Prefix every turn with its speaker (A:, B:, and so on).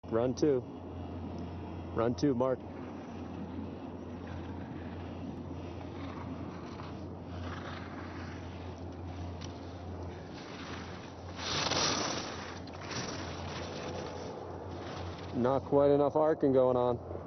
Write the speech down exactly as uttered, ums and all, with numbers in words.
A: Run two. Run two, Mark. Not quite enough arcing going on.